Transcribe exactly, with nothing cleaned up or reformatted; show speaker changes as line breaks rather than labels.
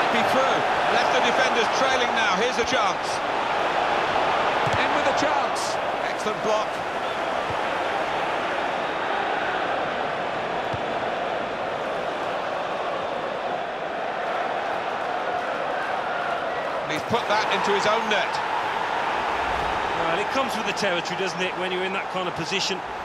might be through. Left the defenders trailing now. Here's a chance. In with a chance. Excellent block. He's put that into his own net.
Well, it comes with the territory, doesn't it, when you're in that kind of position.